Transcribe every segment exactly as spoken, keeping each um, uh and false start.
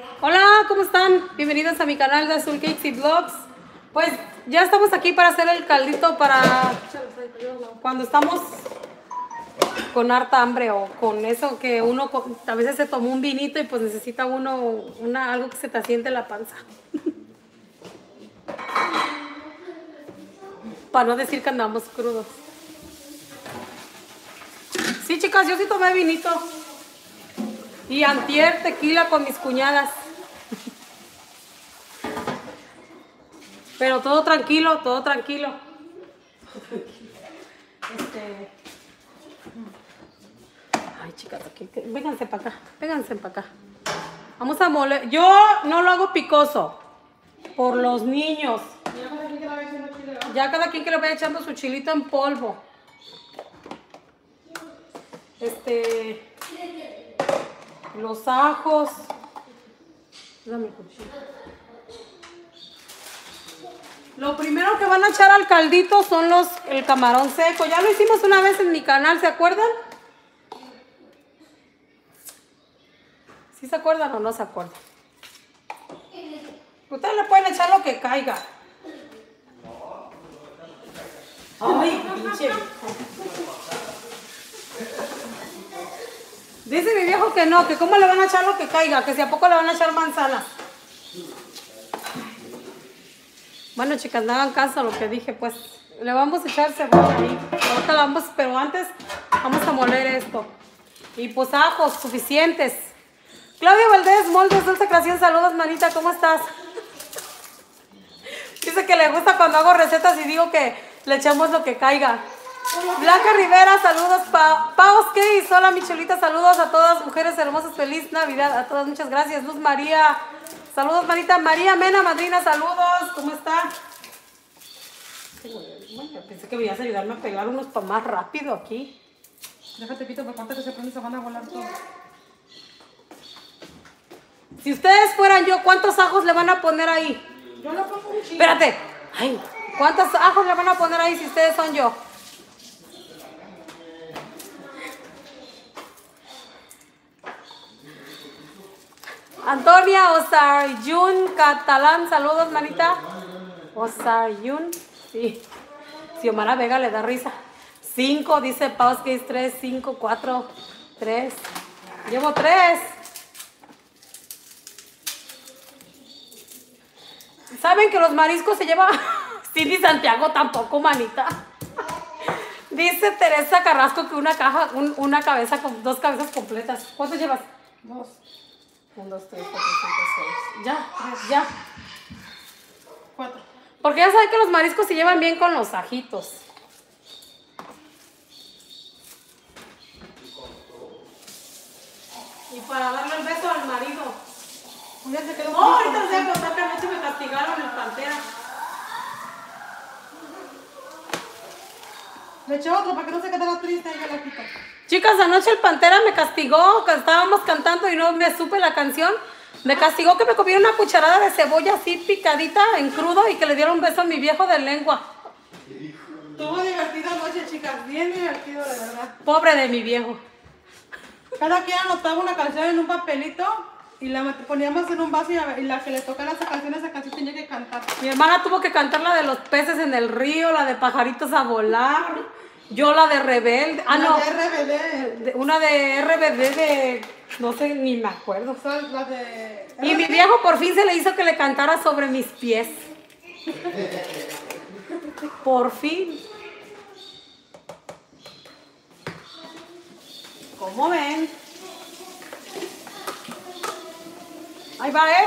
Hola, ¿cómo están? Bienvenidos a mi canal de Azul Cakes y Vlogs. Pues ya estamos aquí para hacer el caldito para cuando estamos con harta hambre o con eso que uno a veces se tomó un vinito y pues necesita uno una, algo que se te asiente la panza. Para no decir que andamos crudos. Sí, chicas, yo sí tomé vinito. Y antier tequila con mis cuñadas. Pero todo tranquilo, todo tranquilo. Este... Ay, chicas, aquí, vénganse para acá, vénganse para acá. Vamos a moler. Yo no lo hago picoso. Por los niños. Ya cada quien que le vaya echando su chilito en polvo. Este... Los ajos. Dame el cuchillo. Lo primero que van a echar al caldito son los el camarón seco. Ya lo hicimos una vez en mi canal, ¿se acuerdan? ¿Sí se acuerdan o no se acuerdan? Ustedes le pueden echar lo que caiga. Ay, pinche. Dice mi viejo que no, que cómo le van a echar lo que caiga, que si a poco le van a echar manzana. Bueno, chicas, no hagan caso a lo que dije, pues le vamos a echar cebolla ahí. Ahorita la vamos, pero antes vamos a moler esto. Y pues ajos suficientes. Claudia Valdés, Moldes, Dulce Creación, saludos, manita, ¿cómo estás? Dice que le gusta cuando hago recetas y digo que le echamos lo que caiga. Blanca Rivera, saludos. Pa Paos Case, hola Michelita, saludos a todas mujeres hermosas, feliz Navidad a todas, muchas gracias. Luz María, saludos Marita. María Mena, madrina, saludos, ¿cómo está? Bueno, pensé que me ibas a ayudarme a pegar unos para más rápido aquí. Déjate pito, porque antes que se prende se van a volar todos. Si ustedes fueran yo, ¿cuántos ajos le van a poner ahí? Yo le pongo un chingo. Espérate, ay, ¿cuántos ajos le van a poner ahí si ustedes son yo? Antonia Osayun Catalán, saludos, manita. Osayun, sí. Xiomara Vega le da risa. Cinco, dice Paus que es tres, cinco, cuatro, tres. Llevo tres. ¿Saben que los mariscos se llevan? Cindy Santiago tampoco, manita. Dice Teresa Carrasco que una caja, un, una cabeza con dos cabezas completas. ¿Cuántos llevas? Dos. uno, dos, tres, cuatro, cinco, seis. Ya, ya. Cuatro. Porque ya saben que los mariscos se llevan bien con los ajitos. Y para darle el beso al marido. Ya se quedó. Oh, ahorita les voy a contar que anoche me castigaron el Pantera. Le eché otro para que no se quedara triste y yo la quito. Chicas, anoche el Pantera me castigó, que estábamos cantando y no me supe la canción. Me castigó que me comiera una cucharada de cebolla así picadita en crudo y que le diera un beso a mi viejo de lengua. Estuvo divertido anoche, chicas, bien divertido, de verdad. Pobre de mi viejo. Cada quien anotaba una canción en un papelito y la poníamos en un vaso y la, y la que le tocara esa canción, esa canción tenía que cantar. Mi hermana tuvo que cantar la de los peces en el río, la de pajaritos a volar. Yo la de Rebelde. Ah, no. La de R B D. Una de R B D de... No sé, ni me acuerdo. Son las de... Y mi viejo por fin se le hizo que le cantara sobre mis pies. Por fin. ¿Cómo ven? Ahí va, ¿eh?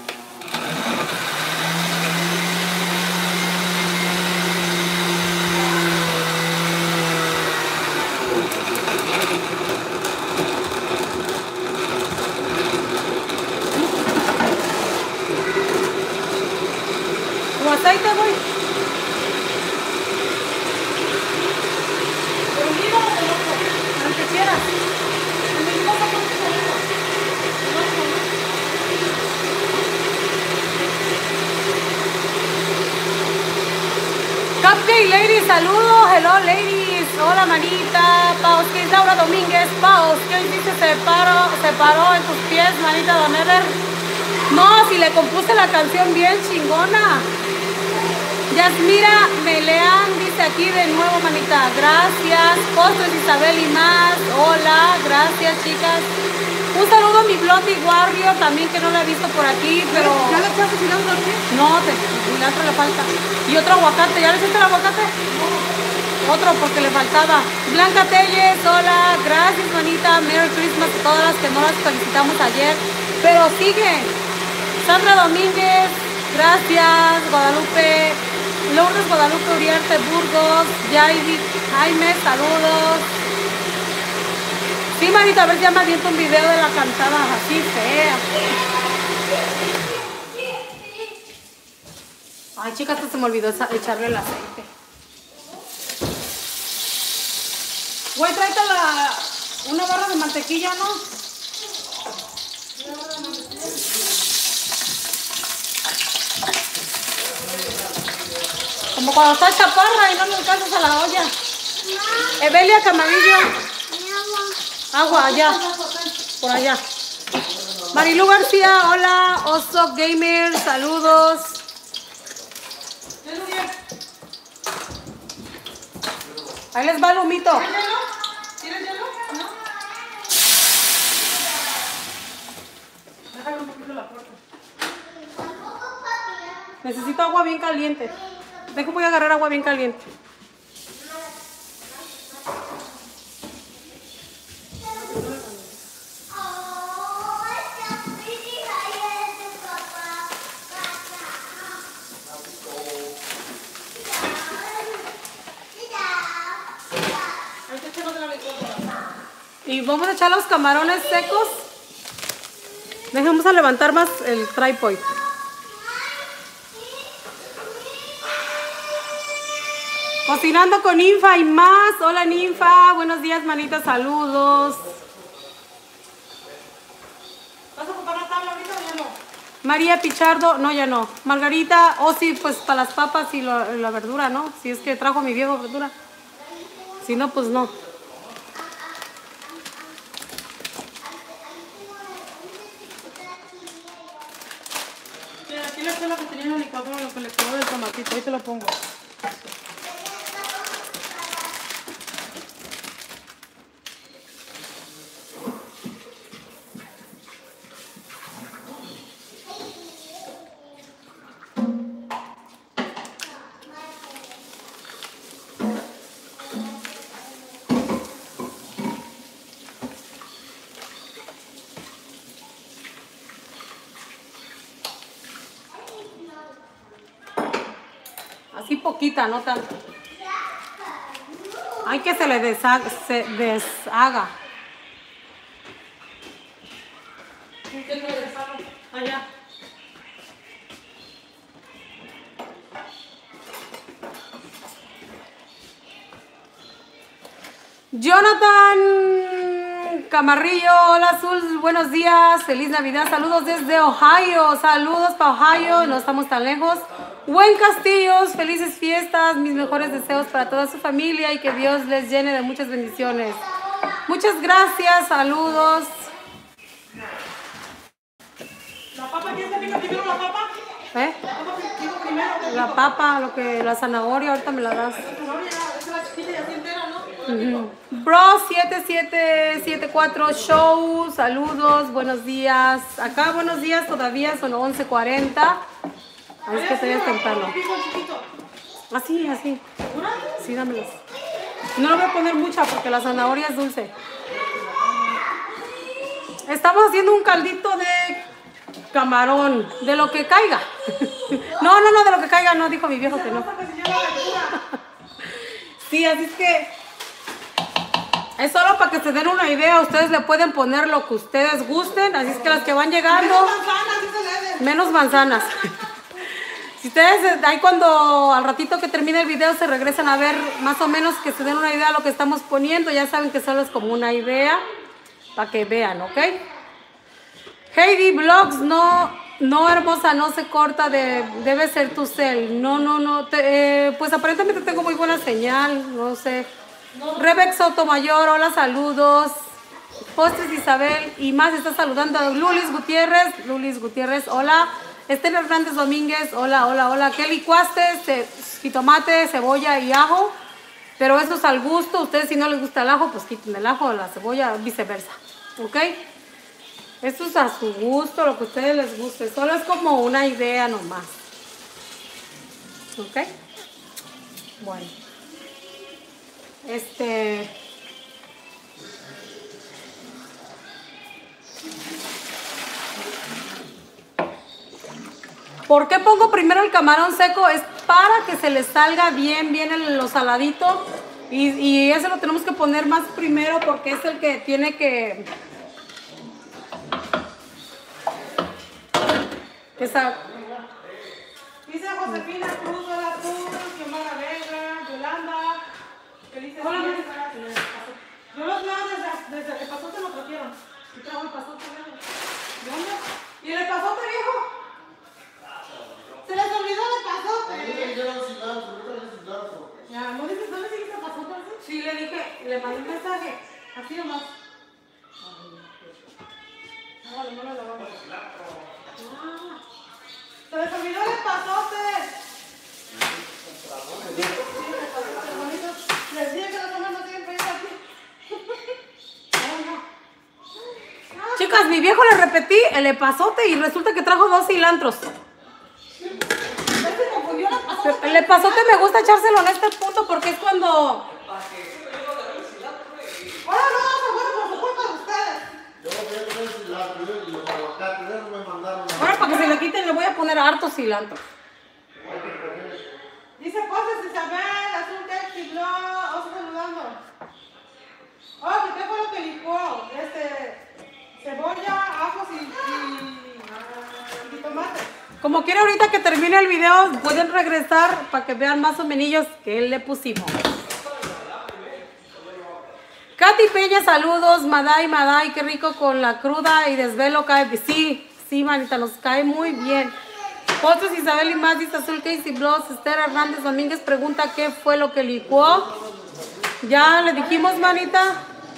Tu aceite, güey. Unido o de loco, al que quieras. En mi casa con tu sonido. Cupcake Ladies, saludos, hello ladies, hola manita, Paos, que es Laura Domínguez, Paos, que hoy sí se separó, se paró en tus pies, manita Don Ever. No, si le compuse la canción bien chingona. Yasmira Meleán dice aquí de nuevo, manita. Gracias. Postres Isabel y más. Hola, gracias, chicas. Un saludo a mi Blondie Warrior también, que no la he visto por aquí, pero... ¿Ya le echaste cilantro aquí? No, te, cilantro le falta. Y otro aguacate. ¿Ya le echaste el aguacate? No. Otro porque le faltaba. Blanca Telles, hola. Gracias, manita. Merry Christmas a todas las que no las felicitamos ayer. Pero sigue. Sandra Domínguez, gracias. Guadalupe. Lourdes Guadalupe Uriarte Burgos. Jaime, Jaime, saludos. Sí, manita, a ver si ya me aviento un video de la cantada así fea. Ay, chicas, hasta se me olvidó echarle el aceite. Güey, tráete la, una barra de mantequilla, ¿no? Como cuando estás chaparra y no le alcanzas a la olla. Evelia Camarillo. Agua, allá. Por allá. Marilu García, hola. Oso Gamer, saludos. Ahí les va el humito. ¿Tienes hielo? ¿No? Déjame un poquito la puerta. Necesito agua bien caliente. Dejo, voy a agarrar agua bien caliente. Y vamos a echar los camarones secos. Dejemos a levantar más el tripod. Cocinando con Ninfa y más. Hola, Ninfa. Buenos días, manita. Saludos. ¿Vas a ocupar la tabla ahorita o ya no? María Pichardo. No, ya no. Margarita. Oh, sí, pues para las papas y lo- la verdura, ¿no? Si es que trajo mi viejo verdura. Si no, pues no. Mira, aquí le eché lo que tenía en la licuadora, lo que le quedó del tomatito. Ahí te lo pongo. Así poquita, no tanto. Hay que se le deshaga. Se deshaga. Allá. Jonathan Camarrillo, hola Azul, buenos días, feliz Navidad, saludos desde Ohio, saludos para Ohio, no estamos tan lejos. Buen Castillos, felices fiestas, mis mejores deseos para toda su familia y que Dios les llene de muchas bendiciones. Muchas gracias, saludos. ¿La papa quién se pica primero la papa? ¿Eh? ¿La papa se pica primero? La papa, lo que, la zanahoria, ahorita me la das. La zanahoria, esa es la chiquita y así entera, ¿no? Ujú. Bro siete siete siete cuatro Show, saludos, buenos días. Acá buenos días todavía, son once cuarenta. Ahí es que todavía es temprano. Pico chiquito. Así, así. ¿Una? Sí, dámelas. No le voy a poner mucha porque la zanahoria es dulce. Estamos haciendo un caldito de camarón, de lo que caiga. No, no, no, de lo que caiga, no, dijo mi viejo que no. Porque se llama verdura. Sí, así es que es solo para que se den una idea. Ustedes le pueden poner lo que ustedes gusten. Así es que las que van llegando, Menos manzanas, sí se le debe. menos manzanas. Si ustedes, ahí cuando al ratito que termine el video se regresan a ver más o menos, que se den una idea de lo que estamos poniendo, ya saben que solo es como una idea para que vean, ¿ok? Heidi Vlogs, no, no hermosa, no se corta, de, debe ser tu cel. No, no, no, te- eh, pues aparentemente tengo muy buena señal, no sé. Rebex Sotomayor, hola, saludos. Postres Isabel y más está saludando a Lulis Gutiérrez. Lulis Gutiérrez, hola. Esther Hernández Domínguez, hola, hola, hola. ¿Qué licuaste? Ce jitomate, cebolla y ajo. Pero eso es al gusto. Ustedes si no les gusta el ajo, pues quiten el ajo o la cebolla, viceversa. ¿Ok? Esto es a su gusto, lo que a ustedes les guste. Solo es como una idea nomás. ¿Ok? Bueno. Este... ¿Por qué pongo primero el camarón seco? Es para que se le salga bien, bien el, lo saladito. Y, y ese lo tenemos que poner más primero porque es el que tiene que... Esa... Dice Josefina Cruz, hola Cruz, Xiomara Vega, Yolanda. Felices Hola, fiestas. Yo los veo desde, desde el pasote lo trajeron. Y trajo el pasote viejo. ¿De dónde? ¿Y el pasote viejo? Se les olvidó el pasote. Ya, ¿no dices, no le dijiste pasote así? Sí, le dije, le mandé un mensaje. Así nomás. No, no lo lavamos. Ah, se les olvidó el pasote. Les dije que los hombres no tienen pedido aquí. Chicas, mi viejo le repetí el epazote y resulta que trajo dos cilantros. El epazote me gusta echárselo en este punto porque es cuando... Ahora no vamos a jugar por su culpa de ustedes. Yo voy a poner cilantro y los aguacates, eso me mandaron. Ahora para que se le quiten le voy a poner harto cilantro. Dice Postres Isabel, Azul Texti, Blog, os saludando. Oh, ¿qué fue lo que licuó? Este, cebolla, ajos y, y, y tomate. Como quiera ahorita que termine el video pueden regresar para que vean más o menos que le pusimos. Katy Peña, saludos. Maday, Maday, qué rico con la cruda y desvelo cae. Sí, sí, manita, nos cae muy bien. Postres Isabel y más, dice Azul Casey Bloss. Esther Hernández Domínguez pregunta qué fue lo que licuó. Ya le dijimos, manita.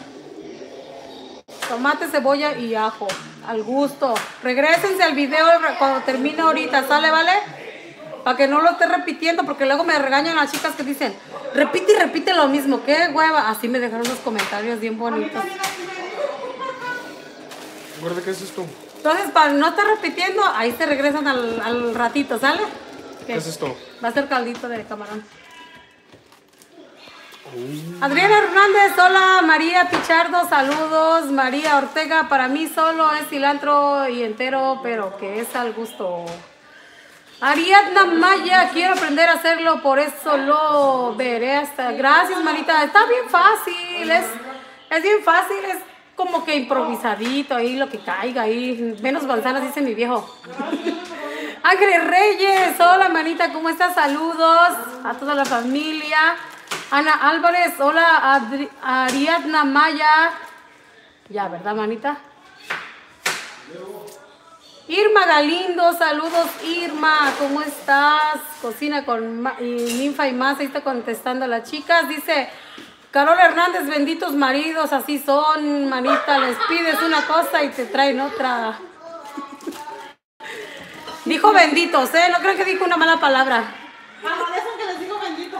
Tomate, cebolla y ajo. Al gusto. Regrésense al video cuando termine ahorita, ¿sale, vale? Para que no lo esté repitiendo, porque luego me regañan las chicas que dicen, repite y repite lo mismo. ¡Qué hueva! Así me dejaron los comentarios bien bonitos. Guarda, ¿qué es esto? Entonces, para no estar repitiendo, ahí se regresan al, al ratito, ¿sale? ¿Qué? ¿Qué es esto? Va a ser caldito de camarón. Adriana Hernández, hola. María Pichardo, saludos. María Ortega, para mí solo es cilantro y entero, pero que es al gusto. Ariadna Maya, quiero aprender a hacerlo, por eso lo veré hasta. Gracias, manita. Está bien fácil, es, es bien fácil, es como que improvisadito ahí, lo que caiga ahí. Menos manzanas, dice mi viejo. Ángeles Reyes, hola, manita, ¿cómo estás? Saludos a toda la familia. Ana Álvarez, hola. Adri Ariadna Maya. Ya, ¿verdad, manita? Irma Galindo, saludos Irma, ¿cómo estás? Cocina con Ma y Ninfa y más, ahí está contestando a las chicas. Dice Carol Hernández, benditos maridos, así son, manita, les pides una cosa y te traen otra. Dijo benditos, ¿eh? No creo que dijo una mala palabra. Amanecen que les digo benditos.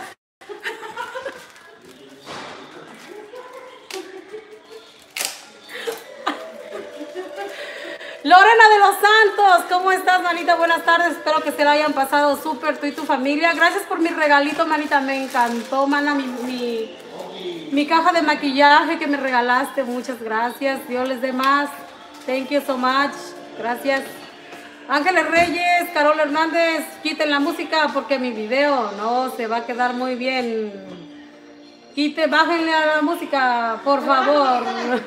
Lorena de los Santos, ¿cómo estás, manita? Buenas tardes, espero que se la hayan pasado súper tú y tu familia. Gracias por mi regalito, manita, me encantó, mana, mi, mi, mi caja de maquillaje que me regalaste, muchas gracias. Dios les dé más, thank you so much, gracias. Ángeles Reyes, Carol Hernández, quiten la música porque mi video no se va a quedar muy bien. Quite, bájenle a la música, por favor.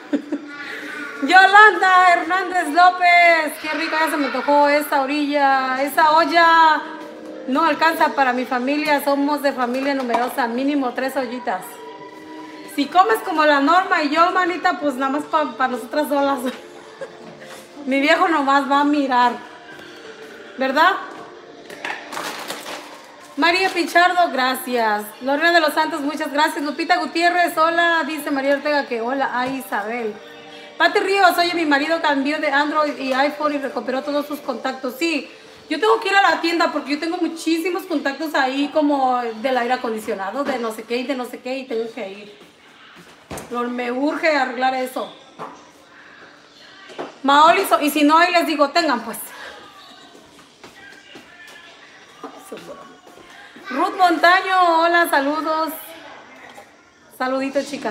Yolanda Hernández López, qué rica, ya se me tocó esa orilla, esa olla no alcanza para mi familia, somos de familia numerosa, mínimo tres ollitas. Si comes como la Norma y yo, manita, pues nada más para pa nosotras solas. Mi viejo nomás va a mirar, ¿verdad? María Pichardo, gracias. Lorena de los Santos, muchas gracias. Lupita Gutiérrez, hola, dice María Ortega que hola a Isabel. Pati Ríos, oye, mi marido cambió de Android y iPhone y recuperó todos sus contactos. Sí, yo tengo que ir a la tienda porque yo tengo muchísimos contactos ahí como del aire acondicionado, de no sé qué y de no sé qué y tengo que ir. No, me urge arreglar eso. Maoli, so- y si no, ahí les digo, tengan pues. Ruth Montaño, hola, saludos. Saluditos, chicas.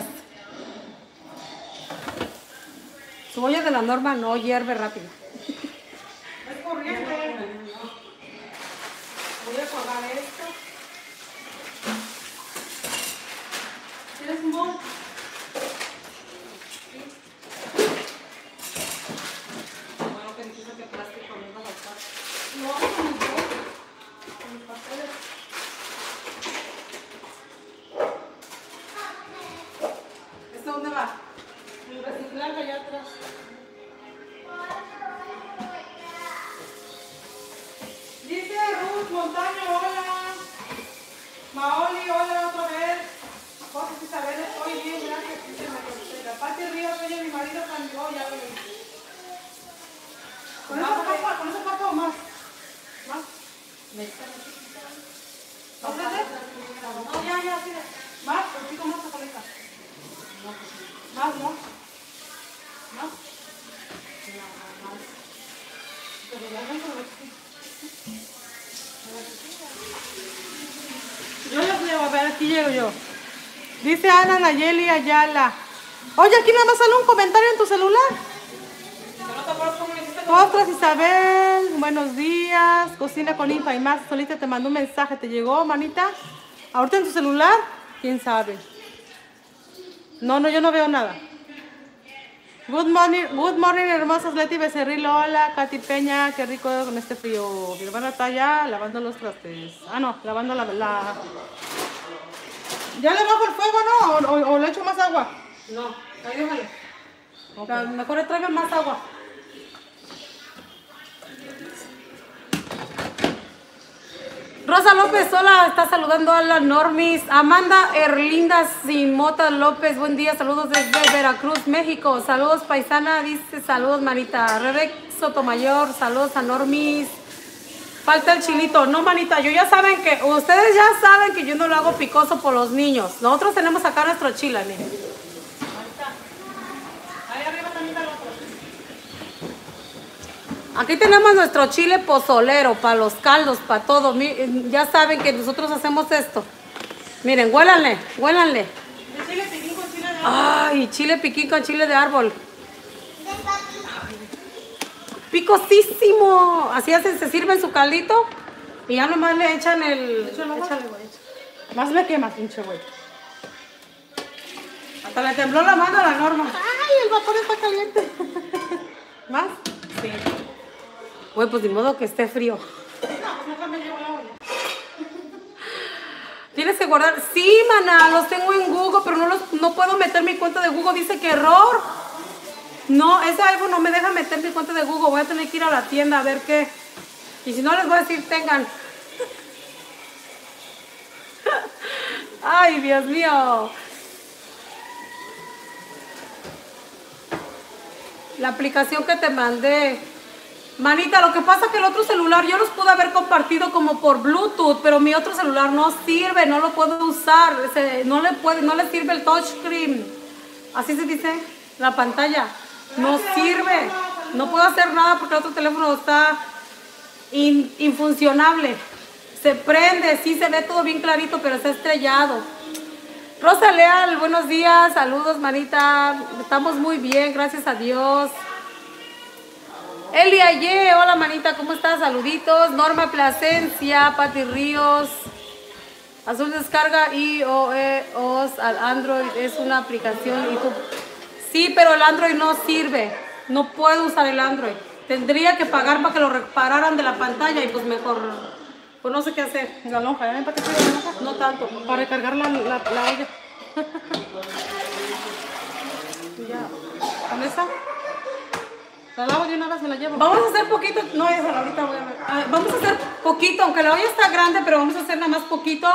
Cebolla de la Norma no hierve rápido. Es corriente. Voy a apagar esto. ¿Tienes un bol? Bueno, que dijiste que plástico no iba a faltar. No, con mi bol. Con mis papeles. ¿Esto dónde va? El reciclaje allá atrás. Dice Ruth Montaño, hola. Maoli, hola otra vez. José Isabel, estoy bien, gracias. Dice María. Pati Ríos, oye, mi marido cambió, ya lo vi. Con esa papa, con esa papa o más. Más. ¿No prende? No, ya, ya, sí. Más, contigo más, Acoleta. Más, ¿no? ¿Más? Pero ya ven con los- Yo ya llevo, a ver, aquí llego yo. Dice Ana Nayeli Ayala. Oye, aquí nada más sale un comentario en tu celular. No te acuerdas cómo le hiciste. Ostras Isabel, buenos días. Cocina con Infa y más. Solita te mandó un mensaje. ¿Te llegó, manita? ¿Ahorita en tu celular? ¿Quién sabe? No, no, yo no veo nada. Good morning, good morning, hermosas. Leti Becerril, hola. Katy Peña, qué rico con este frío. Mi hermana está allá lavando los trastes. Ah, no, lavando la... la... ¿Ya le bajo el fuego, no? ¿O, o- o le echo más agua? No, ahí déjale. Ok. La- Mejor le traigan más agua. Rosa López, hola, está saludando a la Normis. Amanda Erlinda Simota López, buen día, saludos desde Veracruz, México. Saludos, paisana, dice, saludos, manita. Rebeca Sotomayor, saludos a Normis. Falta el chilito. No, manita, yo ya saben que, ustedes ya saben que yo no lo hago picoso por los niños. Nosotros tenemos acá nuestro chile, miren. Ahí arriba también está el otro. Aquí tenemos nuestro chile pozolero para los caldos, para todo. Mi- Ya saben que nosotros hacemos esto. Miren, huélanle, huélanle. De chile piquín con chile de Ay, chile piquín con chile de árbol. Picosísimo. Así hacen, se sirve en su caldito y ya nomás le echan el... Échale, güey. Échale, güey, échale. Más me quemas, pinche güey. Hasta le tembló la mano a la Norma. Ay, el vapor está caliente. ¿Más? Sí. Güey, pues de modo que esté frío. No, pues mejor me llevo la olla. Tienes que guardar. Sí, mana, los tengo en Google, pero no los no puedo meter mi cuenta de Google. Dice que error. No, ese iPhone no me deja meter mi cuenta de Google. Voy a tener que ir a la tienda a ver qué. Y si no, les voy a decir, tengan. Ay, Dios mío. La aplicación que te mandé. Manita, lo que pasa es que el otro celular yo los pude haber compartido como por Bluetooth, pero mi otro celular no sirve, no lo puedo usar, se- no le puede, no le sirve el touchscreen. Así se dice, la pantalla. No sirve. No puedo hacer nada porque el otro teléfono está in- infuncionable. Se prende, sí se ve todo bien clarito, pero está estrellado. Rosa Leal, buenos días, saludos, manita. Estamos muy bien, gracias a Dios. Elia Ye, hola manita, ¿cómo estás? Saluditos. Norma Plasencia, Pati Ríos. Azul descarga iOS al Android, es una aplicación y tú. Sí, pero el Android no sirve. No puedo usar el Android. Tendría que pagar para que lo repararan de la pantalla y pues mejor. Pues no sé qué hacer. La lonja, ¿ya ven para qué sirve la lonja? No tanto. Para recargar la, la, la olla. Ya. ¿Con esa? La lavo de una vez, me la llevo. Vamos a hacer poquito, no es ahorita voy a ver. Ah, vamos a hacer poquito, aunque la olla está grande, pero vamos a hacer nada más poquito.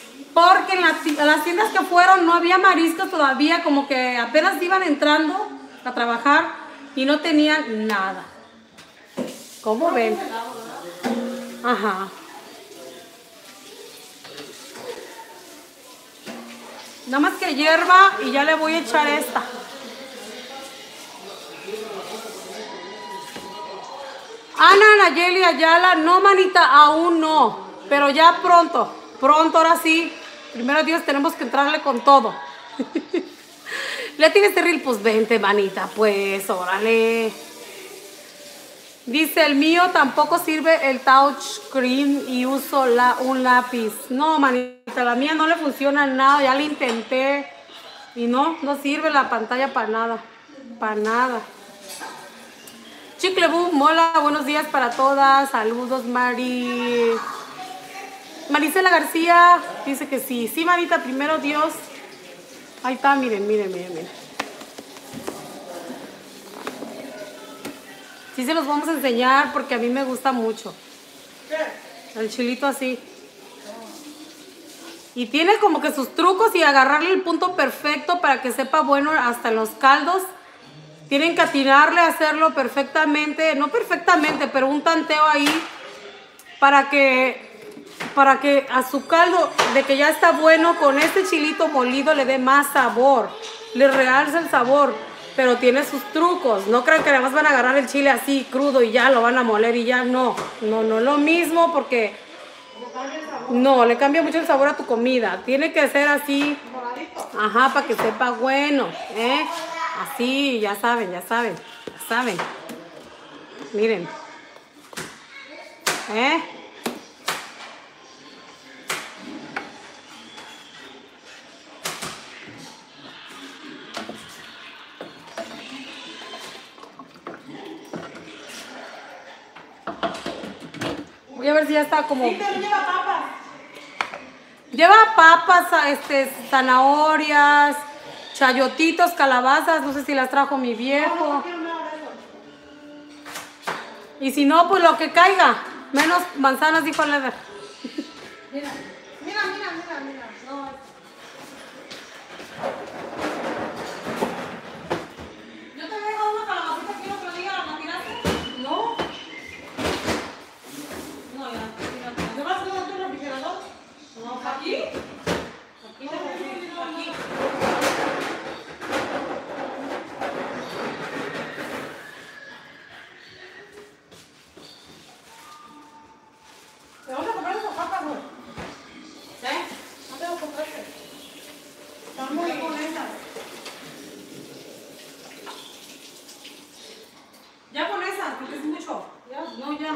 Porque en las, ti- en las tiendas que fueron no había mariscos todavía, como que apenas iban entrando. a trabajar y no tenían nada. ¿Cómo ven? Ajá. Nada más que hierba y ya le voy a echar esta. Ana Nayeli Ayala, no manita, aún no, pero ya pronto, pronto, ahora sí. Primero Dios, tenemos que entrarle con todo. Leti Becerril, pues vente, manita, pues, órale. Dice, el mío tampoco sirve el touchscreen y uso la, un lápiz. No, manita, la mía no le funciona nada, ya le intenté. Y no, no sirve la pantalla para nada, para nada. Chicle Boom, mola, buenos días para todas. Saludos, Mari. Marisela García dice que sí. Sí, Marita, primero Dios. Ahí está, miren, miren, miren, miren. Sí se los vamos a enseñar porque a mí me gusta mucho. El chilito así. Y tiene como que sus trucos y agarrarle el punto perfecto para que sepa bueno hasta en los caldos. Tienen que atinarle a hacerlo perfectamente, no perfectamente, pero un tanteo ahí para que, para que a su caldo de que ya está bueno, con este chilito molido le dé más sabor, le realza el sabor, pero tiene sus trucos. No crean que además van a agarrar el chile así crudo y ya lo van a moler y ya no. No, no es lo mismo porque no, le cambia mucho el sabor a tu comida. Tiene que ser así, ajá, para que sepa bueno, ¿eh? Así, ya saben, ya saben, ya saben. Miren. ¿Eh? Voy a ver si ya está como... Sí, pero lleva papas. Lleva papas, este, zanahorias, chayotitos, calabazas, no sé si las trajo mi viejo. Y si no, pues lo que caiga. Menos manzanas, dijo Leder. Mira, mira, mira, mira, mira. No. Yo te dejo una calabacita, quiero que lo diga, ¿la tiraste? No. No, ya, tírate. ¿Te vas a hacer otro refrigerador? No, ¿aquí? Aquí, aquí. ¿Te vas a comprar esas papas, güey? ¿Sí? No tengo que comprarte. Están muy bonitas. Ya con esa, porque es mucho. ¿Ya? No, ya.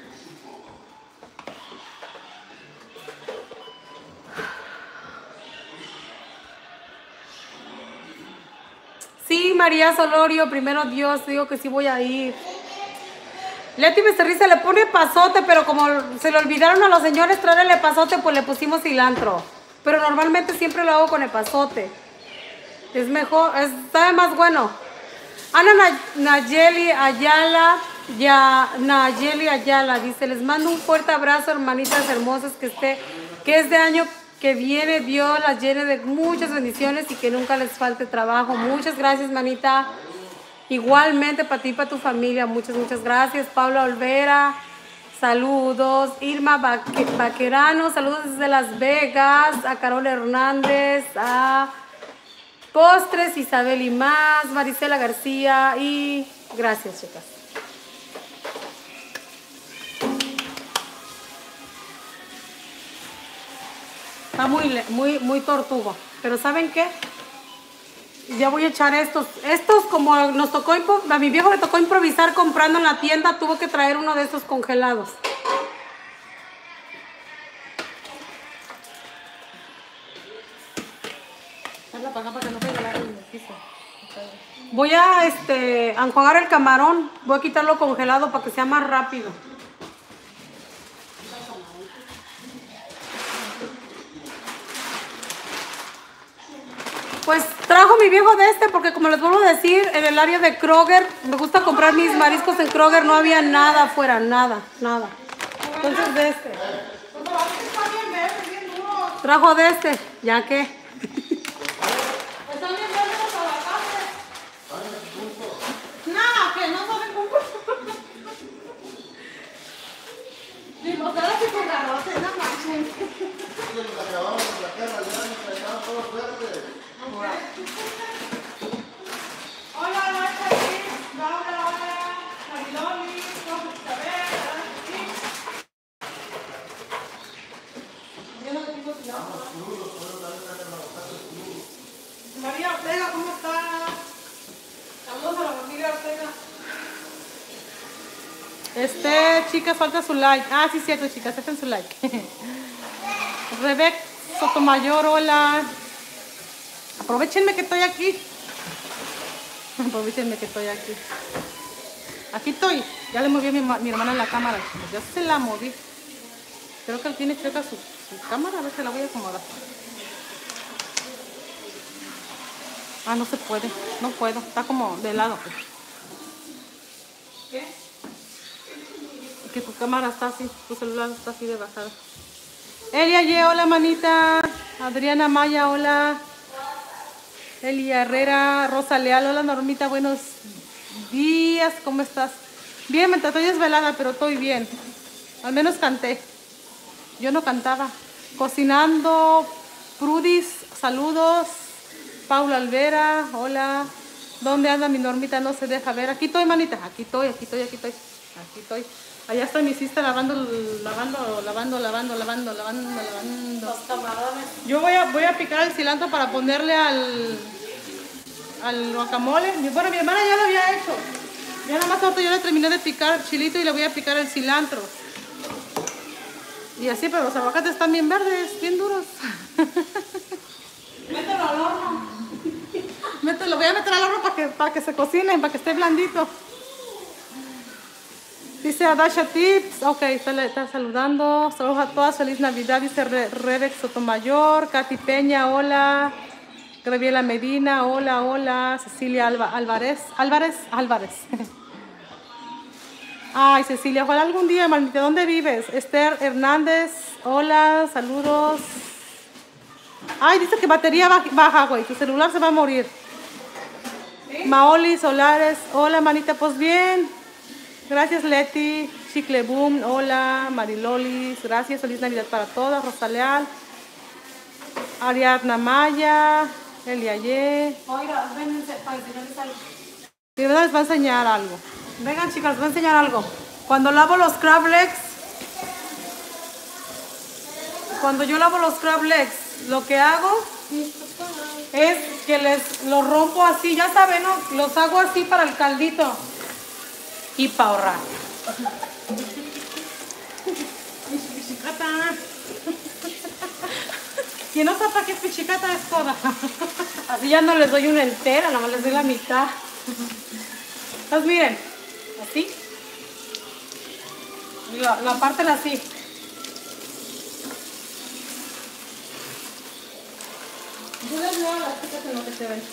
Sí, María Solorio, primero Dios, digo que sí voy a ir. Leti Becerril se le pone pasote, pero como se le olvidaron a los señores traerle pasote, pues le pusimos cilantro. Pero normalmente siempre lo hago con el pasote. Es mejor, es, sabe más bueno. Ana Nayeli Ayala, ya, Nayeli Ayala dice, les mando un fuerte abrazo, hermanitas hermosas, que esté, que este año que viene Dios las llene de muchas bendiciones y que nunca les falte trabajo. Muchas gracias, manita. Igualmente para ti y para tu familia, muchas, muchas gracias. Paula Olvera, saludos. Irma Vaque, Vaquerano, saludos desde Las Vegas. A Carol Hernández, a Postres, Isabel y más, Marisela García y gracias, chicas. Está muy, muy, muy tortugo, pero ¿saben qué? Ya voy a echar estos. Estos, como nos tocó, a mi viejo le tocó improvisar comprando en la tienda, tuvo que traer uno de estos congelados. Voy a este, a enjuagar el camarón, voy a quitarlo congelado para que sea más rápido. Pues trajo mi viejo de este porque, como les vuelvo a decir, en el área de Kroger, me gusta comprar mis mariscos en Kroger, no había nada afuera, nada, nada. Entonces de este. Trajo de este, ya que. Están bien verdes los aguacates. Limonadas y con garrote, no manches. Sí, nos acabamos de sacar la llana, nos estaban todos verdes. Hola, Marta, Laura, hola, Mariloli, ¿cómo estás? ¿Sí? Yo no tengo cuidado. María Ortega, ¿cómo estás? Saludos a la familia Ortega. Este, chicas, falta su like. Ah, sí, cierto, chicas, dejen su like. Rebeca Sotomayor, hola. Aprovechenme que estoy aquí. Aprovechenme que estoy aquí. Aquí estoy. Ya le moví a mi, mi hermana en la cámara, chicos. Ya se la moví. Creo que él tiene cerca su, su cámara. A ver si la voy a acomodar. Ah, no se puede. No puedo. Está como de lado. ¿Qué? Que tu cámara está así. Tu celular está así de bajada. Elia Ye, hola manita. Adriana Maya, hola. Elia Herrera, Rosa Leal, hola Normita, buenos días, ¿cómo estás? Bien, me estoy desvelada, pero estoy bien. Al menos canté. Yo no cantaba. Cocinando, Prudis, saludos. Paula Alvera, hola. ¿Dónde anda mi Normita? No se deja ver. Aquí estoy, manita. Aquí estoy, aquí estoy, aquí estoy. Aquí estoy. Allá está mi cista lavando, lavando, lavando, lavando, lavando, lavando, lavando. Los camaradas. Yo voy a, voy a picar el cilantro para ponerle al, al guacamole. Mi- Bueno, mi hermana ya lo había hecho. Ya nada más ahorita yo le terminé de picar el chilito y le voy a picar el cilantro. Y así, pero los aguacates están bien verdes, bien duros. Mételo al horno. Meto- lo voy a meter al horno para que, para que se cocinen, para que esté blandito. Dice Adasha Tips, ok, está, está saludando. Saludos a todas, feliz Navidad. Dice Re, Rebex Sotomayor, Katy Peña, hola. Graviela Medina, hola, hola. Cecilia Alba, Álvarez, Álvarez, Álvarez. Ay, Cecilia, ojalá algún día, manita, ¿dónde vives? Esther Hernández, hola, saludos. Ay, dice que batería baja, baja, güey, tu celular se va a morir. ¿Sí? Maoli Solares, hola, manita, pues bien. Gracias, Leti. Chicle Boom, hola. Marilolis, gracias. Feliz Navidad para todas. Rosa Leal. Ariadna Maya. Elia Ye. Oiga, vénganse para enseñarles algo. De verdad les va a enseñar algo. Vengan, chicas, les voy a enseñar algo. Cuando lavo los crab legs, cuando yo lavo los crab legs, lo que hago es que les los rompo así, ya saben, ¿no? Los hago así para el caldito y para ahorrar. Pichicata. Quien no sepa qué es pichicata es toda. Así ya no les doy una entera, nada más les doy la mitad. Pues miren, así. La, la parten así. Yo les veo a las chicas en lo que se ven.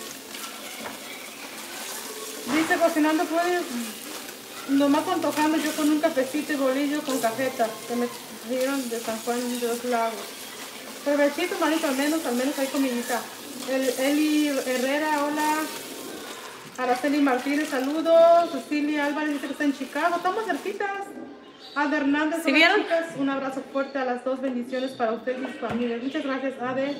Dice, cocinando puedes, nomás antojando yo con un cafecito y bolillo con cajeta que me dieron de San Juan de los Lagos. Provechito, manito, al menos, al menos hay comidita. El, Eli Herrera, hola. Araceli Martínez, saludos. Cecilia Álvarez dice que está en Chicago. Estamos cerquitas. Ada Hernández, ¿Sí hola, vieron? chicas. Un abrazo fuerte a las dos, bendiciones para ustedes y sus familias. Muchas gracias, Ade.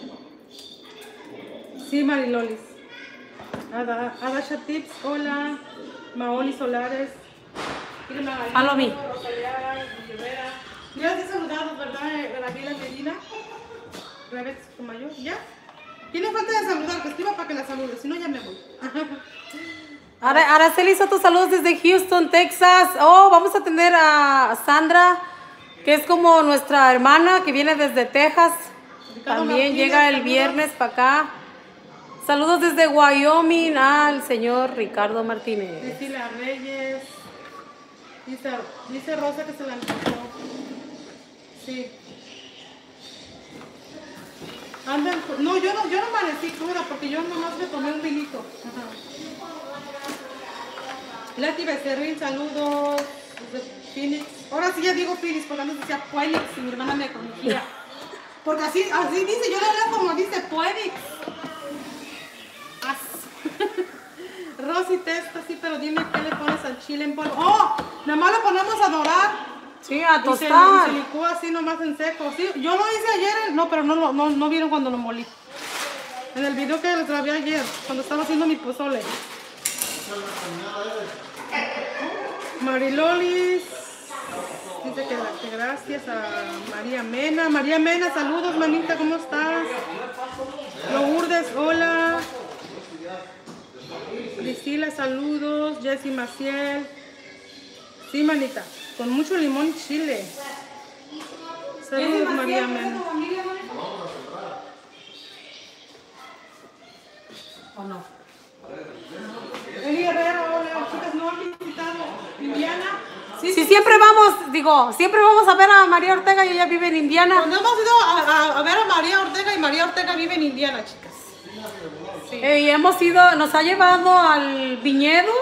Sí, Marilolis. Ada, Adasha Tips, hola. Maoli Solares. A lo mí. Ya te he saludado, ¿verdad? Gabriela Medina. Rebeca Mayor. ¿Ya? Tiene falta de saludar, que escriba para que la salude, si no ya me voy. Ara- Araceli Soto, saludos desde Houston, Texas. Oh, vamos a tener a Sandra, que es como nuestra hermana, que viene desde Texas. Ricardo También Martínez, llega el saludos. viernes para acá. Saludos desde Wyoming al señor Ricardo Martínez. Cecilia Reyes. Dice, dice Rosa que se la encontró. Sí. Andan, no, yo no, yo no amanecí cruda porque yo nomás me tomé un vinito. Ajá. Leti Becerril, saludos. Desde Phoenix. Ahora sí ya digo Phoenix porque antes decía Phoenix y mi hermana me corrigía. Porque así, así dice, yo le leo como dice Phoenix. Rosy Testa, sí, pero dime qué le pones al chile en polvo. ¡Oh! Nada más lo ponemos a dorar. Sí, a Y se, tostar. y se licúa así nomás en seco. Sí, yo lo hice ayer, no, pero no, lo- no, no vieron cuando lo molí. En el video que les grabé ayer, cuando estaba haciendo mi pozole. Marilolis dice que, que gracias a María Mena. María Mena, saludos, manita, ¿cómo estás? Lourdes, hola. Priscila, saludos. Jessy Maciel. Sí, manita, con mucho limón y chile. Saludos, María Mena. ¿O no? Eli Herrera, hola, chicas, no han visitado Indiana. Sí, Sí, siempre vamos, digo, siempre vamos a ver a María Ortega y ella vive en Indiana. Cuando hemos ido a, a- a ver a María Ortega y María Ortega vive en Indiana, chicas. Sí. Eh, y hemos ido, nos ha llevado al viñedo,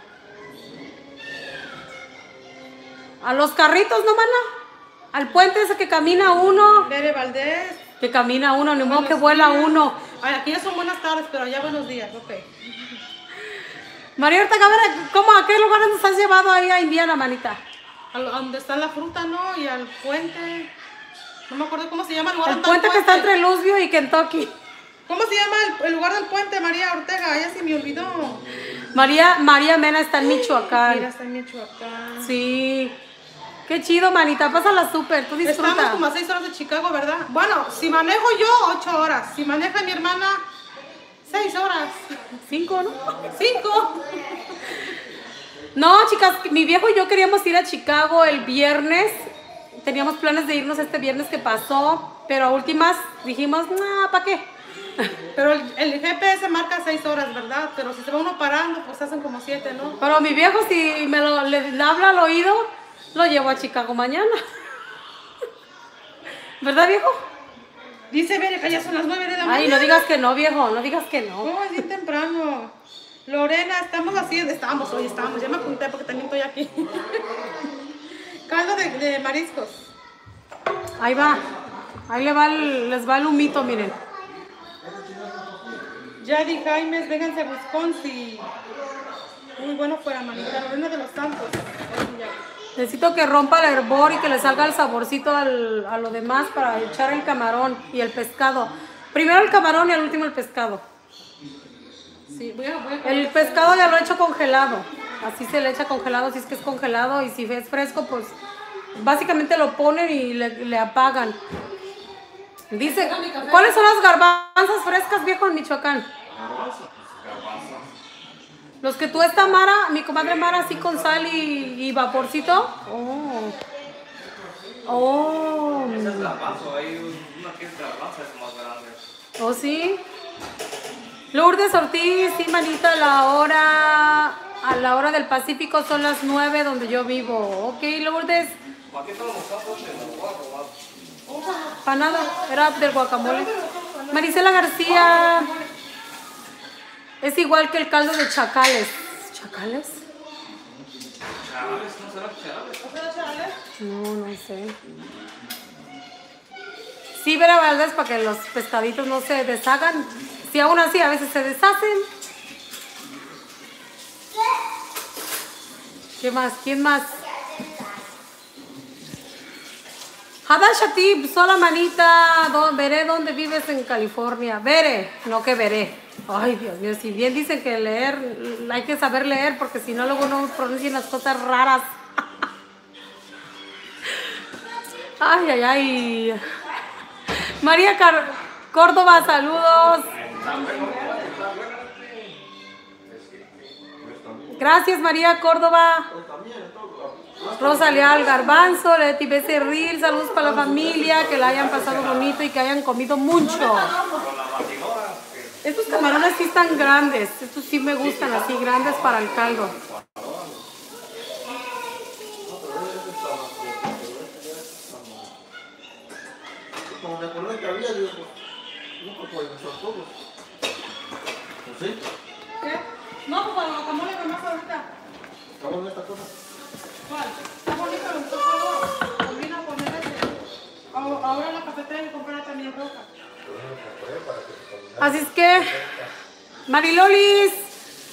a los carritos, ¿no, mana? Al puente ese que camina uno, Bere Valdés. que camina uno, ni modo que Buenos vuela días. uno. Ay, aquí ya son buenas tardes, pero allá buenos días, ok. María Ortega, a ver, ¿cómo, a qué lugares nos has llevado ahí a Indiana, manita? A, lo- a donde está la fruta, ¿no? Y al puente. No me acuerdo cómo se llama el lugar. El donde puente que está entre Louisville y Kentucky. ¿Cómo se llama el, el lugar del puente, María Ortega? Ya se me olvidó. María, María Mena está en Michoacán. Mira, está en Michoacán. Sí. Qué chido, manita. Pásala súper. Tú disfruta. Estamos como a seis horas de Chicago, ¿verdad? Bueno, si manejo yo, ocho horas. Si maneja mi hermana, seis horas. Cinco, ¿no? Cinco. No, chicas, mi viejo y yo queríamos ir a Chicago el viernes. Teníamos planes de irnos este viernes que pasó, pero a últimas dijimos, no, ¿para qué? Pero el, el G P S marca seis horas, ¿verdad? Pero si se va uno parando, pues hacen como siete, ¿no? Pero mi viejo, si me lo le, le habla al oído, lo llevo a Chicago mañana. ¿Verdad, viejo? Dice Bere que ya son las nueve de la mañana. Ay, no digas que no, viejo, no digas que no. ¿Cómo es bien temprano? Lorena, estamos haciendo, estamos, hoy estamos, ya me apunté porque también estoy aquí. Caldo de, de mariscos. Ahí va, ahí le va el- les va el humito, miren. Yadi Jaimes, vénganse a Wisconsin. Muy bueno fuera, manita. Lorena de los Santos. Necesito que rompa el hervor y que le salga el saborcito al- a lo demás para echar el camarón y el pescado. Primero el camarón y al último el pescado. Sí, voy a, voy a El pescado ya lo he hecho congelado. Así se le echa congelado si es que es congelado, y si es fresco, pues básicamente lo ponen y le, le apagan. Dice, ¿cuáles son las garbanzas frescas, viejo, en Michoacán? Los que tú esta Mara, mi comadre Mara, así con sal y, y vaporcito. Oh. Oh. Esa es garbanzo, hay una que es garbanzo, es más grande. ¿Oh, sí? Lourdes Ortiz, sí, manita, la hora, a la hora del Pacífico son las nueve donde yo vivo. Ok, Lourdes. Aquí están los tacos, te los voy a robar. Para nada, era del guacamole. Marisela García. Es igual que el caldo de chacales. ¿Chacales? Charales, ¿no serán charales? No, no sé. Sí, Vera Valdés, para que los pescaditos no se deshagan. Si aún así a veces se deshacen. ¿Qué más? ¿Quién más? Hadal Shatib, sola manita, do- veré dónde vives en California. Veré, no que veré. Ay, Dios mío, si bien dicen que leer, hay que saber leer, porque si no luego no pronuncian las cosas raras. Ay, ay, ay. María Car- Córdoba, saludos. Gracias, María Córdoba. Rosa Leal Garbanzo, Leti Becerril, saludos para la familia, que la hayan pasado bonito y que hayan comido mucho. Estos camarones sí están grandes, estos sí me gustan, así grandes para el caldo. Como me acordé que había, digo, pues, no, pues, pues, son todos. Pues sí, ¿Qué? No, pues para el guacamole nomás ahorita. estamos en esta cosa. ¿Cuál? Está bonito el guacamole. Combina con el ese. Ahora ahora la cafetera y comprar también roja. Así es que, Marilolis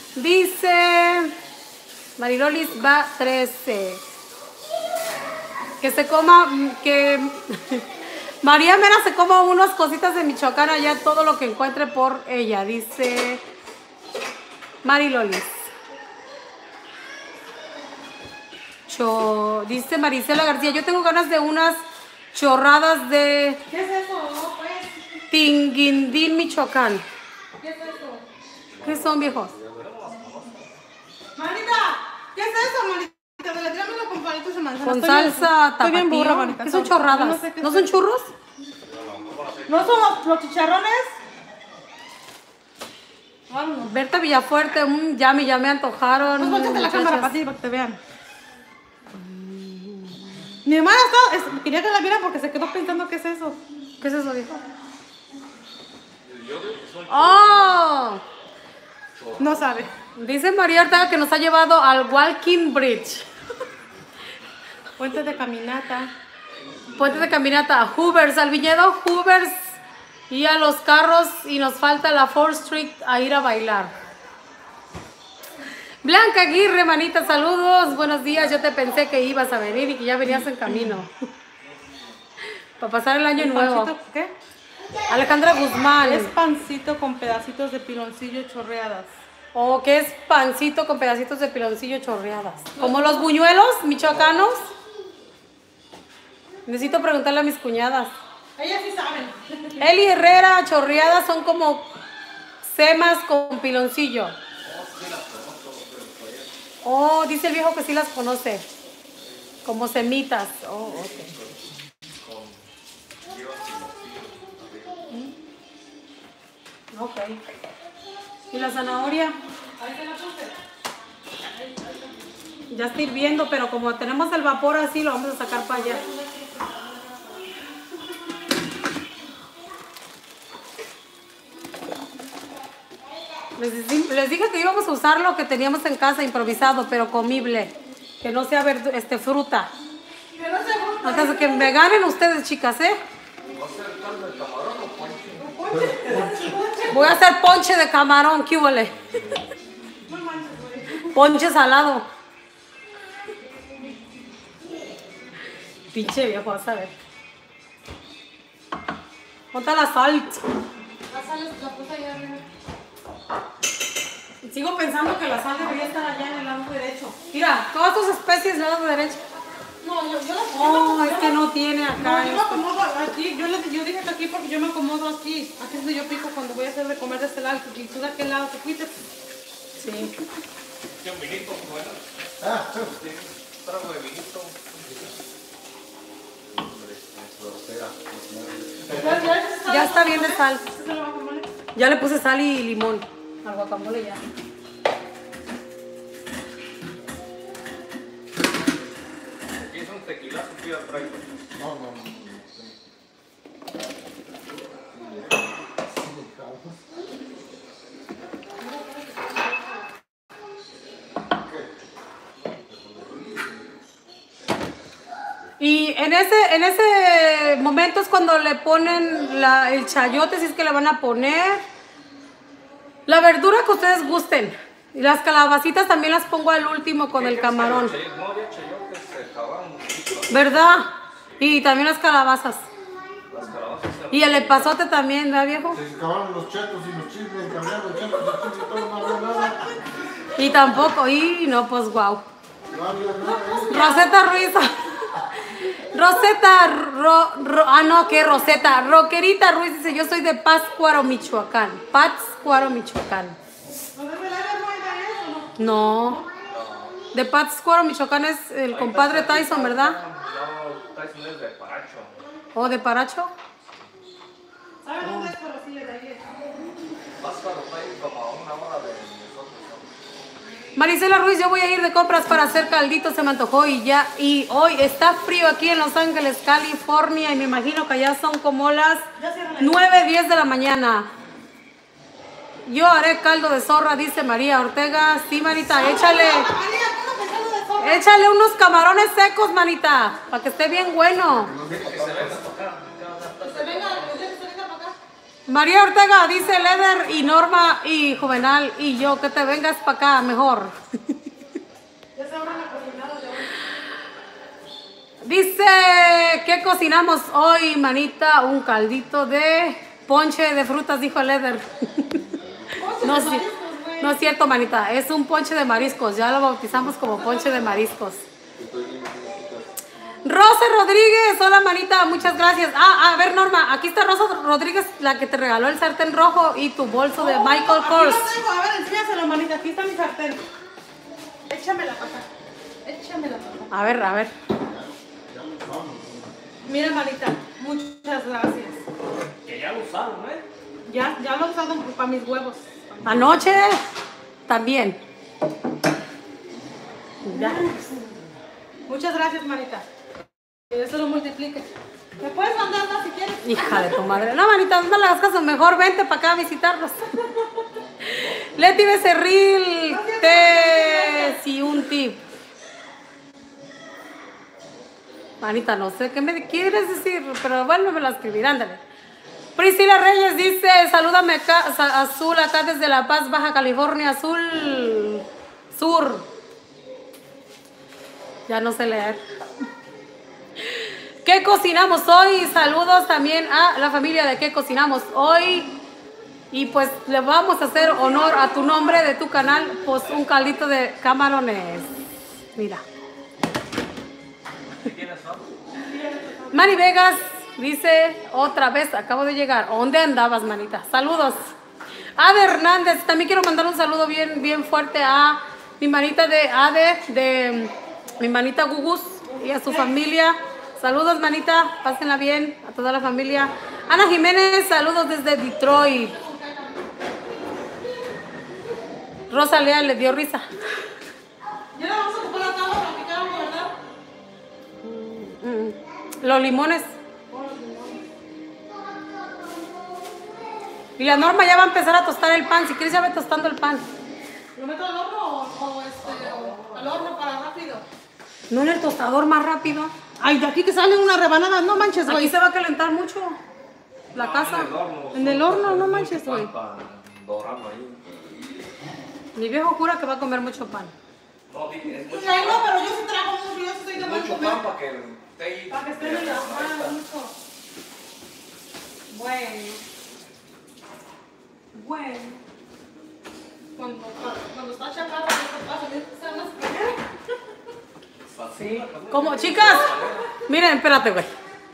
dice, Marilolis va trece. que se coma, que María Mena se coma unas cositas de Michoacán allá, todo lo que encuentre por ella, dice Mari Lolis. Cho, dice Marisela García, yo tengo ganas de unas chorradas de ¿Qué es eso? No, pues. Tinguindín, Michoacán. ¿Qué es eso? ¿Qué son, viejos? Manita, ¿qué es eso, manita? Deletréamelo con palitos de manzana. Con Estoy bien- salsa estoy bien burra, tapatío. manita. ¿Qué son Yo chorradas? no sé qué ¿No es son eso. churros? ¿No son los, los chicharrones? Vámonos. Berta Villafuerte, mm, ya me, ya me antojaron. Pues volteate la muchachas. cámara para ti, para que te vean. Mi hermana está, es- quería que la viera porque se quedó pensando qué es eso. ¿Qué es eso, viejo? ¡Oh! No sabe. Dice María Ortega que nos ha llevado al Walking Bridge. Puente de caminata. Puente de caminata a Hoovers, al viñedo Hoovers y a los carros, y nos falta la fourth Street a ir a bailar. Blanca Aguirre, manita, saludos, buenos días. Yo te pensé que ibas a venir y que ya venías en camino para pasar el año ¿El nuevo. pancito qué? Alejandra Guzmán. Es pancito con pedacitos de piloncillo chorreadas. O que es pancito con pedacitos de piloncillo chorreadas. Como los buñuelos michoacanos. Necesito preguntarle a mis cuñadas. Ellas sí saben. Eli Herrera, chorreadas son como semas con piloncillo. Oh, dice el viejo que sí las conoce. Como semitas. Oh, ok. Mm. Ok. ¿Y la zanahoria? Ya está hirviendo, pero como tenemos el vapor así, lo vamos a sacar para allá. Les, di- les dije que íbamos a usar lo que teníamos en casa improvisado, pero comible. Que no sea verdu- este, fruta. Que no se gusta. Antes de que me ganen ustedes, chicas, ¿eh? Voy a hacer ponche de camarón, ¿qué huele? Ponche salado. Pinche viejo, vas a ver. ¿Dónde está la sal? Sigo pensando que la sal debería estar allá en el lado derecho. Mira, todas tus especies en el lado derecho. No, yo, yo la Oh, es que no tiene acá. No, yo me esto. acomodo aquí. Yo, le, yo dije que aquí porque yo me acomodo aquí. Aquí es donde yo pico cuando voy a hacer de comer de este lado. Y tú de aquel lado te fuiste. Sí. ¿Qué un vinito? Bueno, Ah, sí, un trago de vinito. Ya, ya, ya, Ya está bien de sal. se lo va a comer. Ya le puse sal y limón al guacamole ya. Aquí es un tequilazo que yo traigo. no, no, no. Y en ese, en ese momento es cuando le ponen la- el chayote, si es que le van a poner. La verdura que ustedes gusten. Y las calabacitas también las pongo al último con el camarón. Sí, no había chayotes, se acababan un poquito. ¿Verdad? Y también las calabazas. Las calabazas se Y el epazote también, ¿verdad, viejo? Se acabaron los chetos y los chiles, cambiaron los chetos, los chiles y todo, no había nada. Y tampoco, y no, pues guau. No había nada. Rosetta Ruiz. Rosetta, ro, ro- ah no, ¿qué Rosetta? Roquerita Ruiz dice, yo soy de Pátzcuaro, Michoacán. Pátzcuaro, Michoacán. ¿No es el área no era eso, no? No. De Pátzcuaro, Michoacán es el compadre Tyson, ¿verdad? No, Tyson es de Paracho. ¿O de Paracho? ¿Sabe dónde es? Pero sí, de ahí. Pátzcuaro está ahí como a una hora de nosotros. Marisela Ruiz, yo voy a ir de compras para hacer caldito, se me antojó y ya. Y hoy está frío aquí en Los Ángeles, California, y me imagino que ya son como las nueve, diez de la mañana. Yo haré caldo de zorra, dice María Ortega. Sí, manita, échale. María, ¿cómo que caldo de zorra? Échale unos camarones secos, manita, para que esté bien bueno. Que se venga, que se venga para acá. María Ortega dice Leder y Norma y Juvenal y yo, que te vengas para acá mejor. Ya se habrán cocinado de hoy. Dice, ¿qué cocinamos hoy, manita? Un caldito de ponche de frutas, dijo el Eder. No, sí, no es cierto, manita. Es un ponche de mariscos. Ya lo bautizamos como ponche de mariscos. Rosa Rodríguez, hola, manita. Muchas gracias. Ah, a ver, Norma. Aquí está Rosa Rodríguez, la que te regaló el sartén rojo y tu bolso de Michael Kors. Aquí lo tengo. A ver, enséñaselo, manita. Aquí está mi sartén. Échamela para acá. Échamela para acá. A ver, a ver. Mira, manita. Muchas gracias. Que ya lo usaron, ¿eh? Ya, ya lo he usado para mis huevos. Anoche también. Ya. Muchas gracias, manita. Que Dios se lo multiplique. ¿Me puedes mandar más si quieres? Hija de tu madre. No, manita, no le hagas caso. Mejor vente para acá a visitarnos. Leti Becerril, te si un tip. Manita, no sé qué me quieres decir, pero bueno, me la escribirán, ándale. Priscila Reyes dice, salúdame acá, Azul, acá desde La Paz, Baja California, Azul, Sur. Ya no sé leer. ¿Qué cocinamos hoy? Saludos también a la familia de ¿Qué cocinamos hoy? Y pues le vamos a hacer honor a tu nombre de tu canal, pues un caldito de camarones. Mira. Mari Vegas dice, otra vez, acabo de llegar. ¿Dónde andabas, manita? Saludos. Ade Hernández, también quiero mandar un saludo bien, bien fuerte a mi manita de Ade, de mi manita Gugus y a su familia. Saludos, manita, pásenla bien, a toda la familia. Ana Jiménez, saludos desde Detroit. Rosa Lea le dio risa. Ya le vamos a ocupar la tabla para picar algo, ¿verdad? Mm, Los limones. Y la Norma ya va a empezar a tostar el pan. Si quieres ya ve tostando el pan. ¿Lo meto al horno o, o, este, o al horno para rápido? No en el tostador más rápido. Ay, de aquí que sale una rebanada, no manches, Aquí güey. se va a calentar mucho la casa. En el horno, no manches, güey. Para dorarlo ahí. Mi viejo jura que va a comer mucho pan. No, dije, es mucho Ay, no, pero yo sí trago mucho, yo sí soy de mal mucho comer. pan para que esté ahí. Para que esté en la mano, mucho. Bueno. Bueno. Cuando, cuando está chacado, eso pasa, tienes que ser más Sí. Como, chicas, miren, espérate, güey.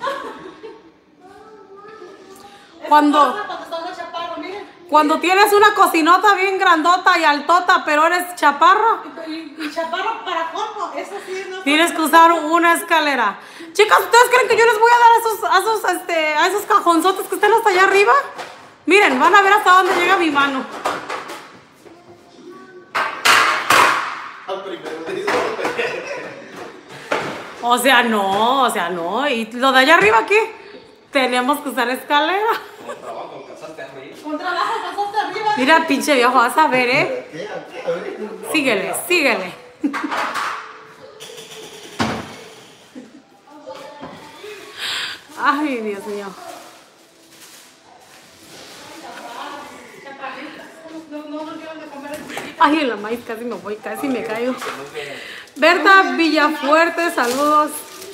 Cuando, Cuando está uno chaparro, miren. cuando tienes una cocinota bien grandota y altota, pero eres chaparro, Y, y chaparro para colmo, eso sí, no. tienes que usar una escalera. Chicas, ¿ustedes creen que yo les voy a dar a esos, a esos, este, a esos cajonzotes que estén hasta allá arriba? Miren, van a ver hasta dónde llega mi mano. Al primero le hizo. O sea, no, o sea, no. Y lo de allá arriba, ¿qué? Tenemos que usar escalera. Con trabajo alcanzaste a reír. Con trabajo pasaste arriba. Mira, pinche viejo, vas a ver, ¿eh? ¿Qué? ¿A qué? A ver. Síguele, síguele. Ay, Dios mío. No, no, no quiero de comer. Ay, en la maíz casi me voy, casi me caigo. Berta Villafuerte, saludos.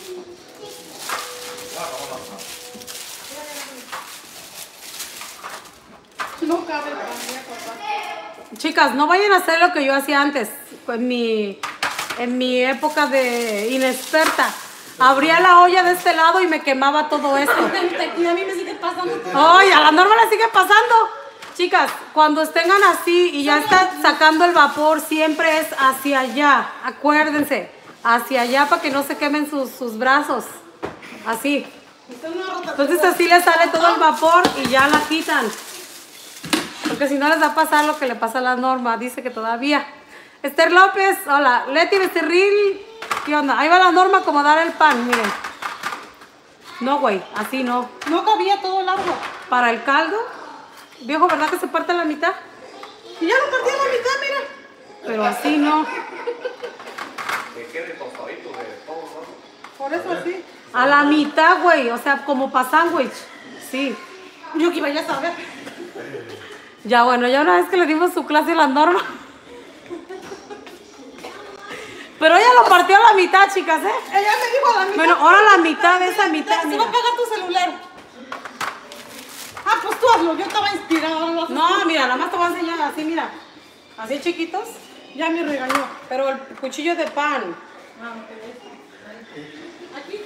No cabe para mí, papá. Chicas, no vayan a hacer lo que yo hacía antes, en mi, en mi época de inexperta. Abría la olla de este lado y me quemaba todo esto. Y a mí me sigue pasando. Ay, a la Norma le sigue pasando. Chicas, cuando estén así y ya está sacando el vapor, siempre es hacia allá. Acuérdense, hacia allá para que no se quemen sus, sus brazos. Así. Entonces así le sale todo el vapor y ya la quitan. Porque si no les va a pasar lo que le pasa a la Norma. Dice que todavía. Esther López, hola. Leti Becerril, ¿qué onda? Ahí va la Norma a acomodar el pan, miren. No, güey, así no. No cabía todo largo. Para el caldo, viejo, ¿verdad que se parte a la mitad? Y ya lo partí a la mitad, mira. Pero así no. Que quede tostadito de todos lados. Por eso así. A la mitad, güey. O sea, como para sándwich. Sí. Yo que iba ya a saber. Ya, bueno, ya una vez que le dimos su clase a la Norma. Pero ella lo partió a la mitad, chicas, ¿eh? Ella me dijo la mitad. Bueno, ahora la mitad de esa mitad, Se va mira. a apagar tu celular. Ah, pues tú hazlo, yo estaba inspirada. ahora lo haces No, tú. mira, nada más te voy a enseñar así, mira. Así chiquitos. Ya me regañó. Pero el cuchillo de pan. Ah, ok, ahí está. Aquí.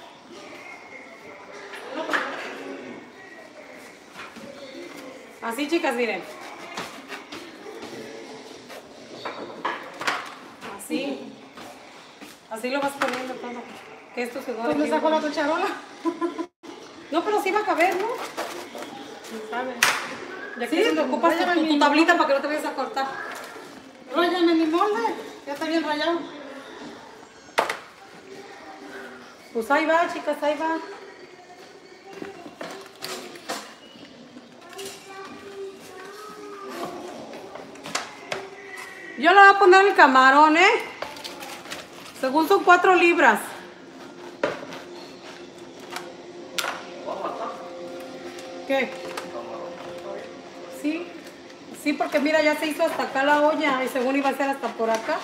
Así, chicas, miren. Así. Así lo vas poniendo todo. Que esto se Pues le saco la cucharola. No, pero sí va a caber, ¿no? ¿Sabes? Ya Sí, que se te ocupas váyame tu, tu mi tablita para que no te vayas a cortar. Ráyame mi molde. Ya está bien rayado. Pues ahí va, chicas, ahí va. Yo le voy a poner el camarón, ¿eh? Según son cuatro libras. ¿Qué? Sí, sí, porque mira, ya se hizo hasta acá la olla y según iba a ser hasta por acá.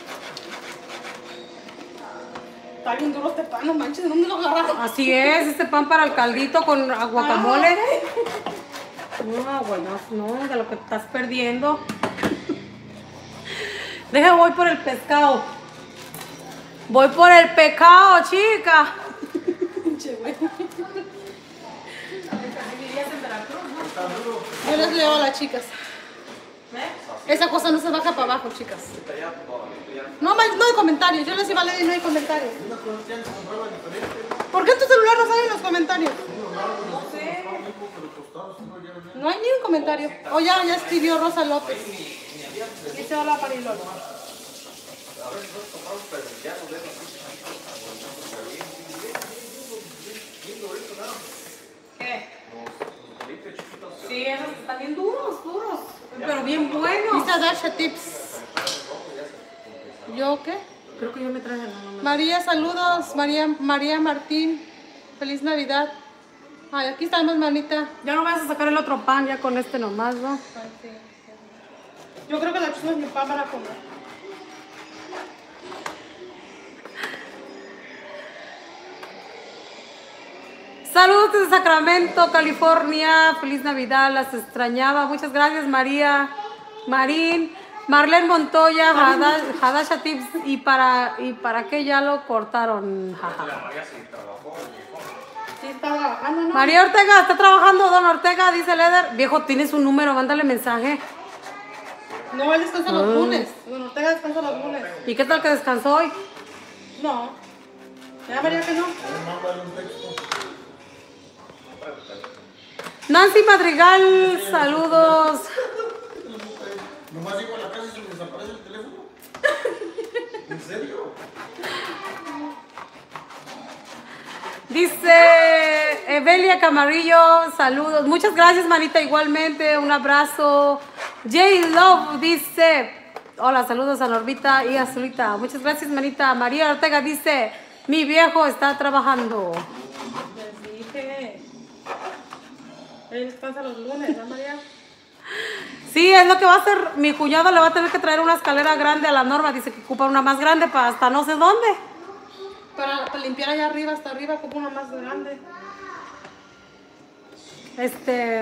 Está bien duro este pan, no manches, ¿de dónde lo agarraron? Así es, este pan para el caldito con guacamole. No, bueno, no, de lo que estás perdiendo. Deja, voy por el pescado. Voy por el pecado, chica. Pinche güey. Yo les leo a las chicas. Esa cosa no se baja para abajo, chicas. No, ma- no hay comentarios. Yo les iba a leer y no hay comentarios. ¿Por qué en tu celular no salen los comentarios? No hay ni un comentario. O ya, ya escribió Rosa López. Dice hola Marilón. ¿Qué? Sí, esos están bien duros, duros. Pero bien buenos. Dice Dasha Tips. ¿Yo qué? Creo que yo me traje la mamá. María, saludos. María, María Martín. Feliz Navidad. Ay, aquí estamos, manita. Ya no vas a sacar el otro pan, ya con este nomás, ¿no? Ay, sí, sí. Yo creo que la chula es mi pan para comer. Saludos desde Sacramento, California. Feliz Navidad, las extrañaba. Muchas gracias, María, Marín, Marlene Montoya, Hada- Hadasha Tips. ¿Y para, ¿Y para qué ya lo cortaron? Jaja. Sí, está trabajando, ¿no? María Ortega, ¿está trabajando, don Ortega? Dice Leder. Viejo, tienes un número, mándale mensaje. No, él descansa los lunes. Don Ortega descansa los lunes. ¿Y qué tal que descansó hoy? No. Ya María que no. Mándale un texto. Nancy Madrigal, saludos. Nomás llego a la casa y se me desaparece el teléfono. ¿En serio? Dice Evelia Camarillo, saludos. Muchas gracias, manita, igualmente. Un abrazo. J Love dice, hola, saludos a Normita y a Zulita. Muchas gracias, manita. María Ortega dice, mi viejo está trabajando. Les dije. Él descansa los lunes, ¿no, María? Sí, es lo que va a hacer. Mi cuñado le va a tener que traer una escalera grande a la Norma. Dice que ocupa una más grande para hasta no sé dónde. Para, para limpiar allá arriba, hasta arriba, como una más grande. Este.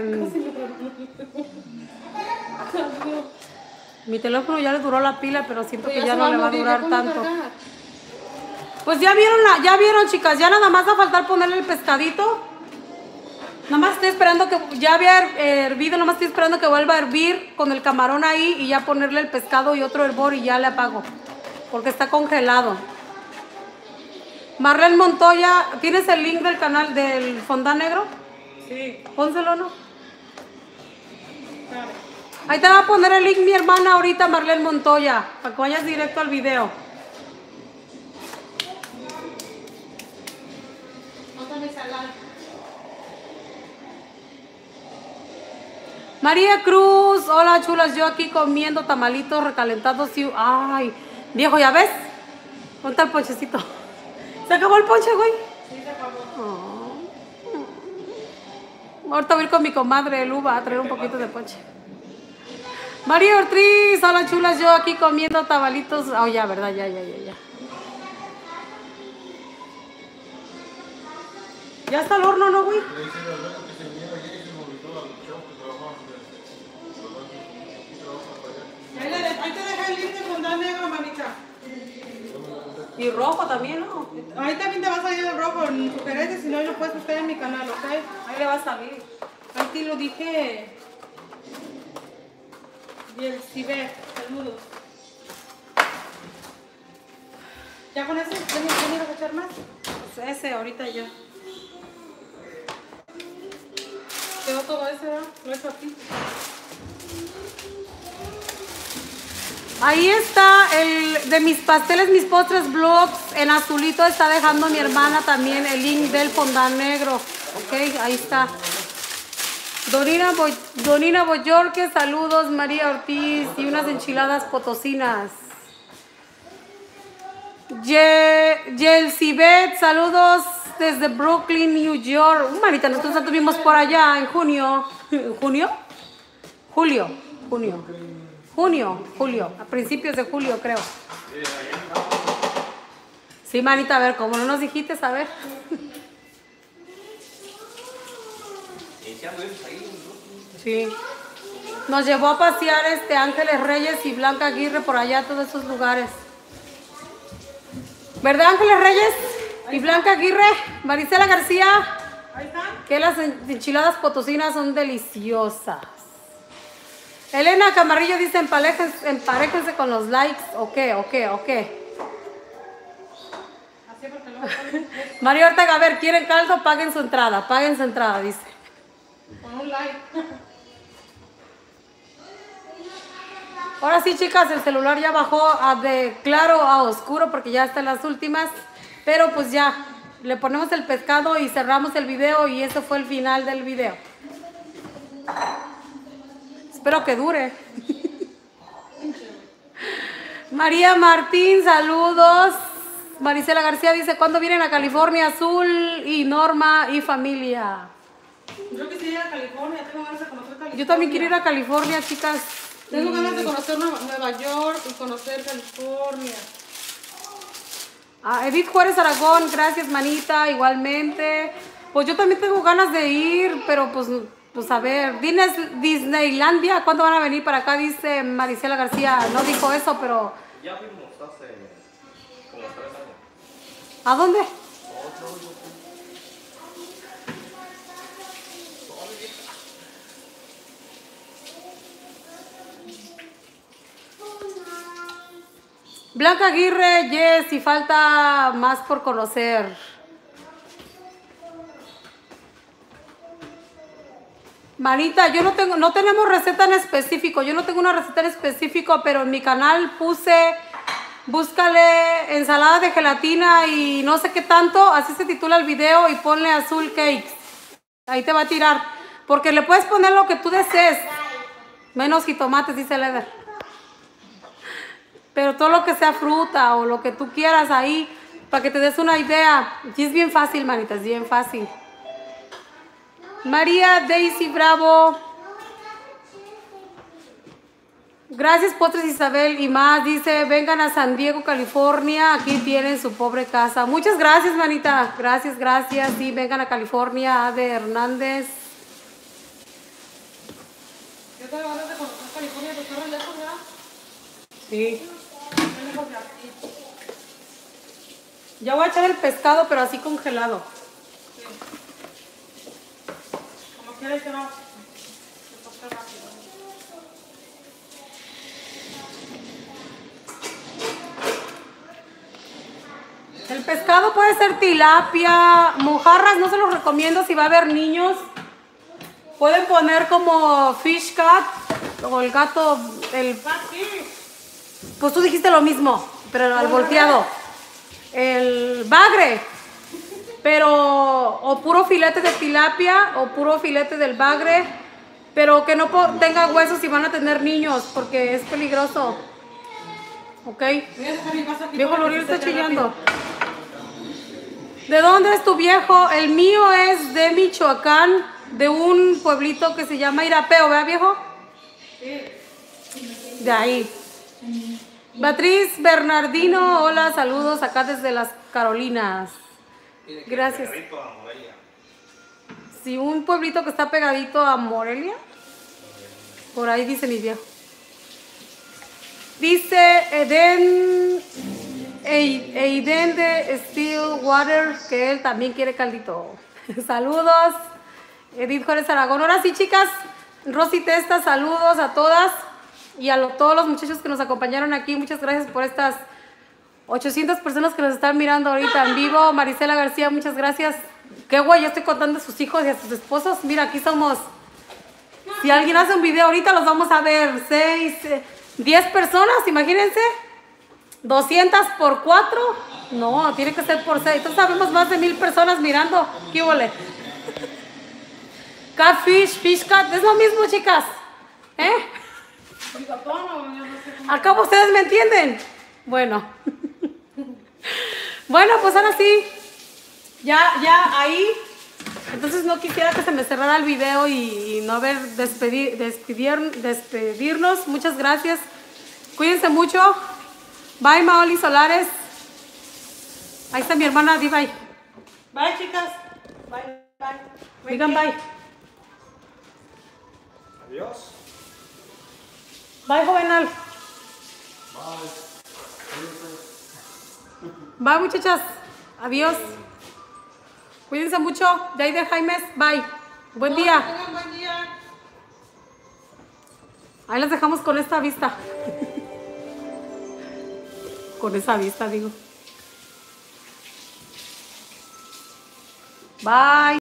Mi teléfono ya le duró la pila, pero siento que Pues ya se no le va a morir, durar ¿ya cuándo tanto. cargar? Pues ya vieron, la, ya vieron, chicas, ya nada más va a faltar ponerle el pescadito. Nada más estoy esperando que, ya había hervido, nada más estoy esperando que vuelva a hervir con el camarón ahí y ya ponerle el pescado y otro hervor y ya le apago. Porque está congelado. Marlene Montoya, ¿tienes el link del canal del Fondant Negro? Sí, Pónselo, ¿no? claro. Ahí te va a poner el link mi hermana ahorita, Marlene Montoya, para que vayas directo al video. Otra vez salada. María Cruz, hola chulas, yo aquí comiendo tamalitos recalentados y... Ay, viejo, ¿ya ves? Ponte el ponchecito. ¿Se acabó el ponche, güey? Sí, se acabó. Oh. Ahorita voy a ir con mi comadre Luba a traer un poquito de ponche. María Ortiz, hola chulas, yo aquí comiendo tabalitos. Oh, ya, ¿verdad? Ya, ya, ya, ya. Ya está el horno, ¿no, güey? Ahí, le- ahí te deja el link de fondant negro, manita. Y rojo también, ¿no? Ahí también te va a salir el rojo en sugerencias, si no, lo puedes buscar en mi canal, ¿ok? Ahí le va a salir. Ahí te lo dije. Y el ciber, saludos. ¿Ya con ese? ¿Tienes que echar más? Pues ese, ahorita ya. Quedó todo ese, ¿verdad? No es aquí. Ahí está el de mis pasteles, mis postres vlogs. En azulito está dejando mi hermana también el link del fondant negro. Ok, ahí está. Donina, Boy, Donina Boyorque, saludos. María Ortiz y unas enchiladas potosinas. Ye, Yelcibet, saludos desde Brooklyn, New York. Uh, Marita, nosotros estuvimos por allá en junio. ¿Junio? Julio, junio. Junio, julio, a principios de julio creo. Sí, manita, a ver, como no nos dijiste, a ver. Sí. Nos llevó a pasear este Ángeles Reyes y Blanca Aguirre por allá, todos esos lugares. ¿Verdad, Ángeles Reyes y Blanca Aguirre? Marisela García. Ahí está. Que las enchiladas potosinas son deliciosas. Elena Camarillo dice, emparejense, emparejense con los likes. Ok, ok, ok. Así porque luego María Ortega, a ver, ¿quieren caldo? Paguen su entrada, paguen su entrada, dice. con un like. Ahora sí, chicas, el celular ya bajó a de claro a oscuro porque ya están las últimas. Pero pues ya, le ponemos el pescado y cerramos el video y ese fue el final del video. Espero que dure. María Martín, saludos. Marisela García dice, ¿cuándo vienen a California? Azul y Norma y familia. Yo quisiera ir a California, tengo ganas de conocer California. Yo también quiero ir a California, chicas. Tengo Y- ganas de conocer Nueva, Nueva York y conocer California. Ah, Edith Juárez Aragón, gracias, manita, igualmente. Pues yo también tengo ganas de ir, pero pues, pues a ver, Disney- Disneylandia, ¿cuándo van a venir para acá? Dice Marisela García, no dijo eso, pero Ya fuimos hace como tres años. ¿a dónde? Blanca Aguirre, yes, y falta más por conocer. Manita, yo no tengo, no tenemos receta en específico, yo no tengo una receta en específico, pero en mi canal puse, búscale ensalada de gelatina y no sé qué tanto, así se titula el video y ponle azul cakes. Ahí te va a tirar, porque le puedes poner lo que tú desees, menos jitomates, dice Leder. Pero todo lo que sea fruta o lo que tú quieras ahí, para que te des una idea. Y es bien fácil, manita, es bien fácil. María Daisy Bravo. Gracias, Potres Isabel y más. Dice, vengan a San Diego, California. Aquí tienen su pobre casa. Muchas gracias, manita. Gracias, gracias. Sí, vengan a California. Ade Hernández. Yo tengo ganas de conocer California, pero está re lejos, ¿verdad? Sí. Re lejos de aquí. Ya voy a echar el pescado, pero así congelado. Sí. Como quiera que no. Se pasa rápido. El pescado puede ser tilapia, mojarras, no se los recomiendo si va a haber niños. Pueden poner como fish cat o el gato, el, pues tú dijiste lo mismo, pero al volteado. El bagre, pero o puro filete de tilapia o puro filete del bagre, pero que no po- tenga huesos y van a tener niños porque es peligroso. ¿Ok? Voy a dejar mi vaso aquí Viejo para que Loriel se está seque chillando. rápido. ¿De dónde es tu viejo? El mío es de Michoacán, de un pueblito que se llama Irapeo, ¿verdad, viejo? Sí. De ahí. Beatriz Bernardino, hola, saludos acá desde las Carolinas. Gracias. Sí, un pueblito que está pegadito a Morelia. Por ahí dice mi viejo. Dice Eden, Eiden de Stillwater que él también quiere caldito. Saludos. Edith Juárez Aragón. Ahora sí, chicas. Rosy Testa, saludos a todas. Y a lo, todos los muchachos que nos acompañaron aquí. Muchas gracias por estas ochocientas personas que nos están mirando ahorita en vivo. Marisela García, muchas gracias. Qué güey, yo estoy contando a sus hijos y a sus esposos. Mira, aquí somos. Si alguien hace un video ahorita, los vamos a ver. Seis, eh, diez personas, imagínense. doscientas por cuatro. No, tiene que ser por seis. Entonces sabemos más de mil personas mirando. ¿Qué huele? Catfish, fish cat. Es lo mismo, chicas. ¿Eh? Al cabo ustedes me entienden. Bueno. Bueno, pues ahora sí. Ya, ya ahí. Entonces no quisiera que se me cerrara el video y, y no haber despedir, despedir, despedirnos. Muchas gracias. Cuídense mucho. Bye, Maoli Solares. Ahí está mi hermana, di bye. Bye, chicas. Bye, bye. Digan bye. Adiós. Bye, Jovenal. Bye, muchachas. Adiós. Cuídense mucho. De ahí de Jaimes. Bye. Buen día. Tengan buen día. Ahí las dejamos con esta vista. Con esa vista, digo. Bye.